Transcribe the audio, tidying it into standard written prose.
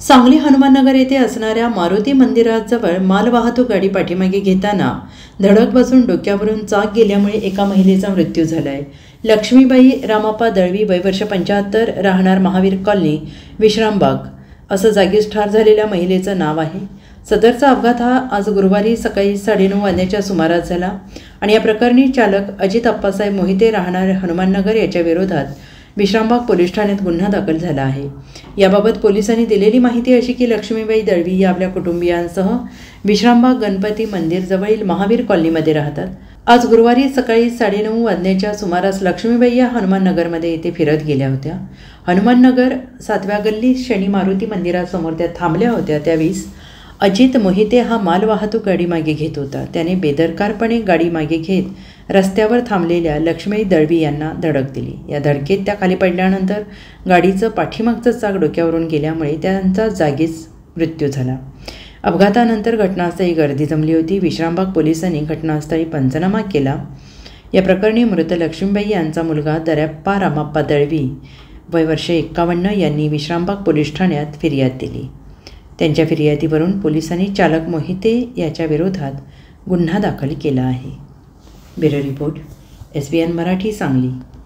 सांगली हनुमाननगर येथे असणाऱ्या मारुती मंदिराजवळ मालवाहतूक गाडी पाठीमागे घेताना धडक बसून डोक्यावरून चाक गेल्यामुळे एका महिलेचा मृत्यू झाला आहे। लक्ष्मीबाई रामाप्पा दळवी, वय वर्ष 75, राहणार महावीर कॉलनी, विश्रामबाग असं जागीच ठार झालेल्या महिलेचं नाव आहे। सदरचा अपघात हा आज गुरुवारी सकाळी 9:30 वाजण्याच्या सुमारास झाला आणि या प्रकरणी चालक अजित अप्पासाहेब मोहिते, राहणार हनुमाननगर याच्या विरोधात विश्रामबाग पोलीस ठाण्यात गुन्हा दाखल झाला आहे। याबाबत पोलिसांनी दिलेली माहिती अशी की लक्ष्मीबाई दळवी या आपल्या कुटुंबियांसह विश्रामबाग गणपती मंदिर जवळील महावीर कॉलनीमध्ये राहतात। आज गुरुवारी सकाळी 9:30 वाजण्याच्या सुमारास लक्ष्मीबाई या हनुमाननगरमध्ये येथे फिरत गेल्या होत्या। हनुमाननगर 7व्या गल्ली शनी मारुती मंदिरासमोर त्या थांबल्या होत्या। त्यावेळी अजित मोहिते हा मालवाहतूक गाडी मागे घेत होता। त्याने बेदरकारपणे गाडी मागे घेत रस्त्यावर थांबलेल्या लक्ष्मीबाई दळवी यांना धडक दिली। या धडकेत त्या खाली पडल्यानंतर गाडीचं पाठीमागचं चाक डोक्यावरून गेल्यामुळे त्यांचा जागीच मृत्यू झाला। अपघातानंतर घटनास्थळी गर्दी जमली होती। विश्रामबाग पोलिसांनी घटनास्थळी पंचनामा केला। या प्रकरणी मृत लक्ष्मीबाई यांचा मुलगा दर्याप्पा रामाप्पा दळवी, वय वर्ष 51, यांनी विश्रामबाग पोलीस ठाण्यात फिर्याद दिली। त्यांच्या फिर्यादीवरून पोलिसांनी चालक मोहिते याच्या विरोधात गुन्हा दाखल केला आहे। Bureau report, SBN Marathi, Sangli.